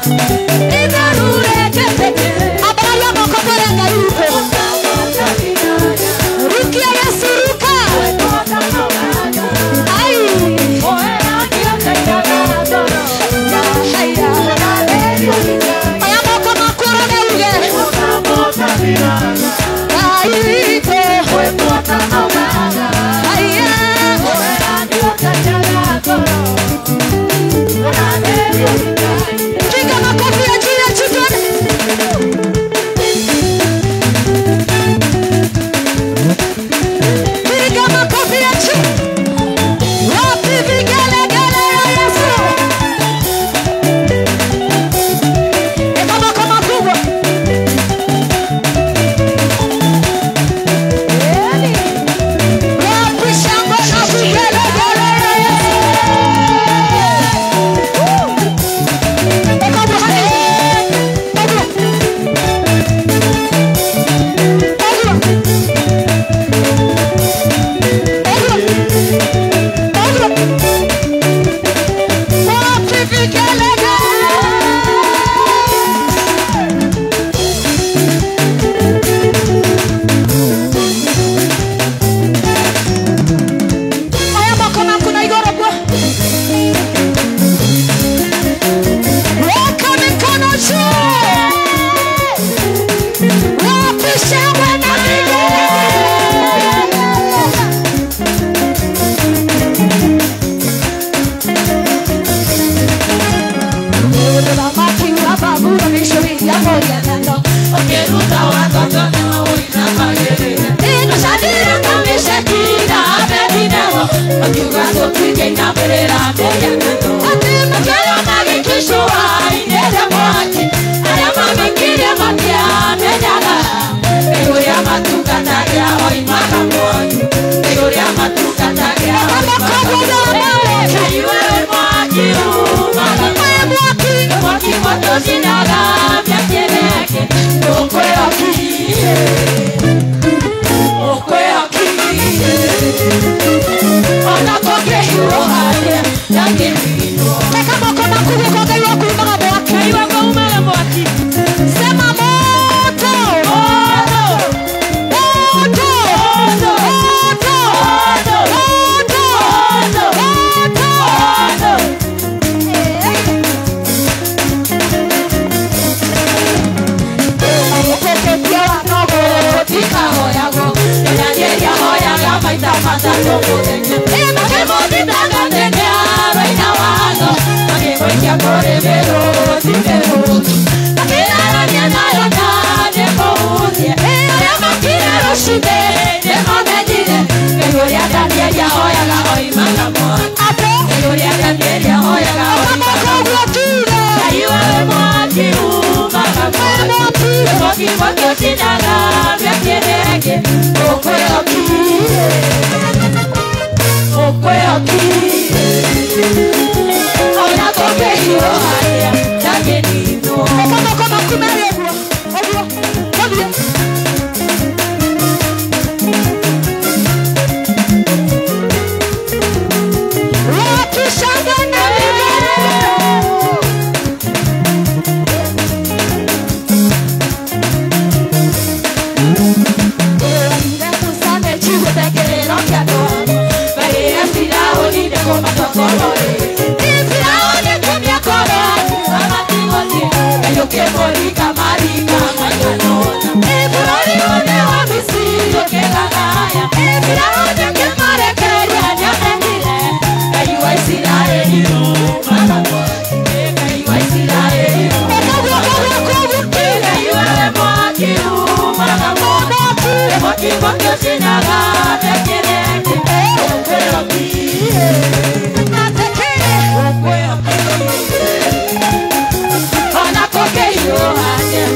Ona koke yo hanya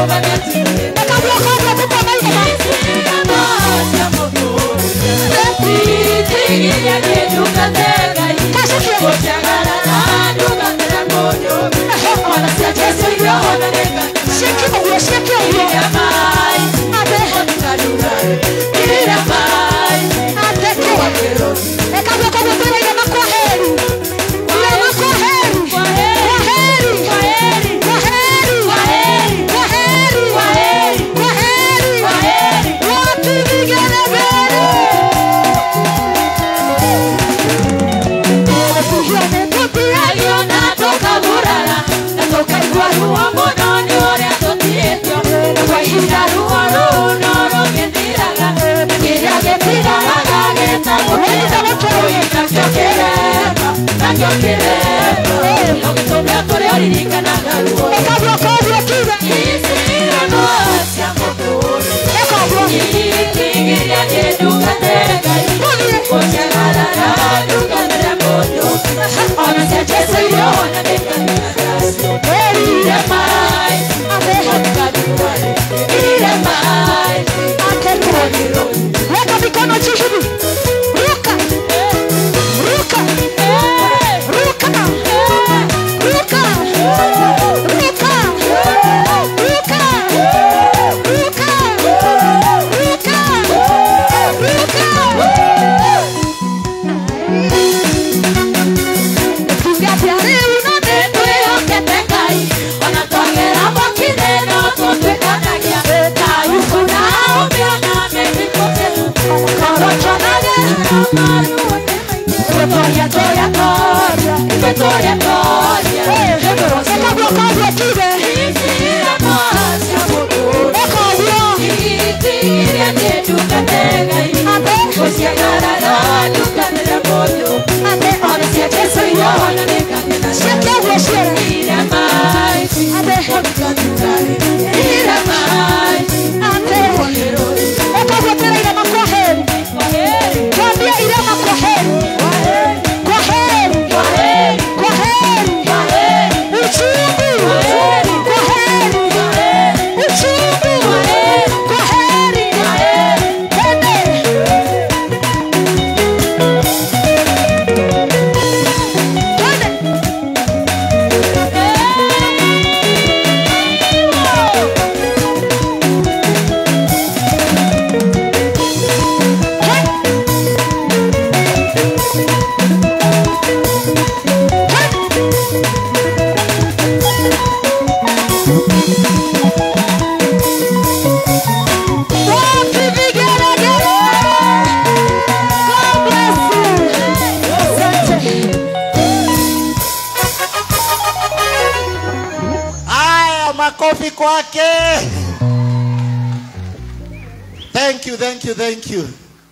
Thank you.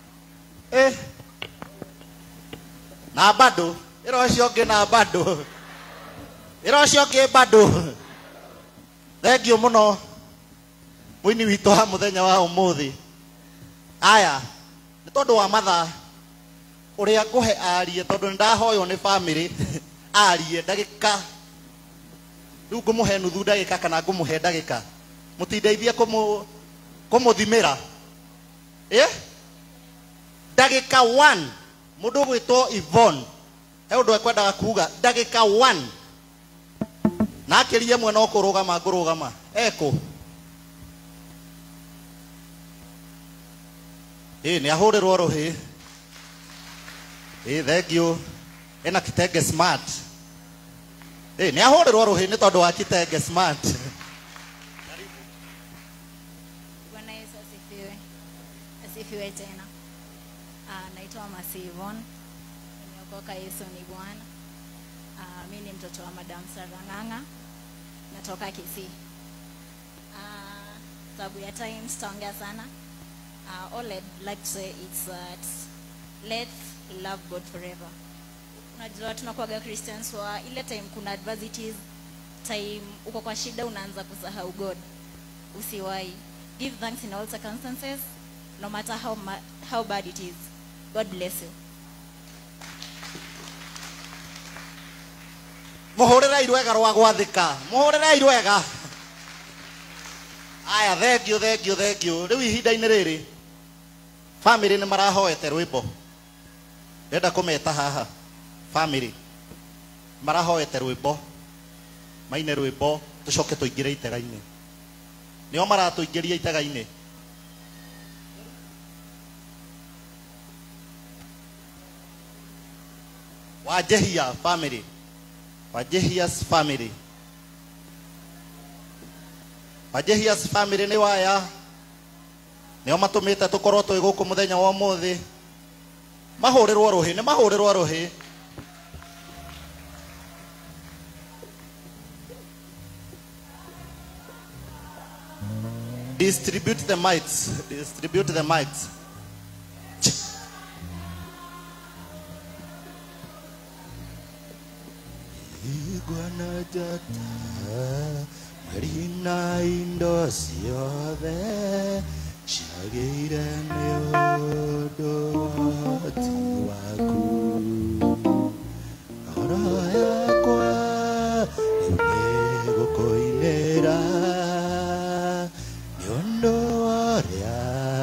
Na bado, irocio na bado. Irocio bado. Thank you muno. Mwini wito ha muthenya wa umuthi. Aya, ni tondu wa matha uria nguhe arie tondu ndahoyo ni family arie ndagika. Riu ngumuhe nuthu ndagika kana ngumuhe ndagika. Mutindeithie kumuthimira. Ndagika 1 mundu gwitwo Yvonne he undu ekwendaga kuga ndagika 1 na akirie mwe no kurugama ngurugama eko ni ahurirwo ruhi thank you ena kitenge smart ni ahurirwo ruhi ni tondu wa kitenge smart. Asifiwe tena. Naitwa Masi Yvonne. Nimeokoka, Yesu ni Bwana. Mimi ni mtoto wa Madam Saranganga. Natoka Kisii. Sababu ya time sitaongea sana. All I'd like to say is that let's love God forever. Unajua tunakuwa Christians wa ile time kuna adversities, time uko kwa shida unaanza kusahau God. Usiwahi. Give thanks in all circumstances. No matter how bad it is. God bless you. Muhurira irwega rwa gwathika. Muhurira irwega. aya thank you riu ihinda-inĩ rĩrĩ family nĩ marahoete rwĩmbo ndenda kũmeta haha family marahoete rwĩmbo maine rwĩmbo tũcoke tũingĩre itega-inĩ nĩo maratũingĩria itega-inĩ Wajehia family Wajehia's family Wajehia's family nĩ waya nĩo matũmĩte tũkorwo twĩ gũkũ mũthenya wa ũmũthĩ mahũrĩrwo rũhĩ nĩ mahũrĩrwo rũhĩ distribute the mics Iguana jata marina indo ciothe ciagĩire nĩ ũndũ wa ti waku ngoro yakwa nĩgũkũinĩra nĩ ũndũ ũrĩa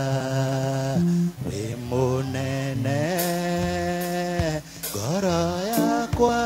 wĩ mũnene ngoro yakwa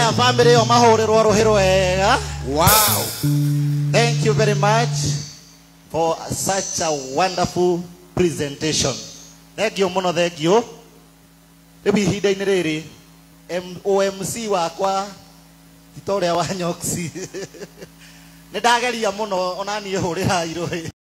aya family yo mahurĩrwo rũhĩ rwega. Wow. Thank you very much for such a wonderful presentation. Thank you muno, thank you. Rĩu ihinda-inĩ rĩrĩ OMC wakwa Victoria Wanyoksi nĩ ndageria muno ona niĩ hũrĩra irũhĩ.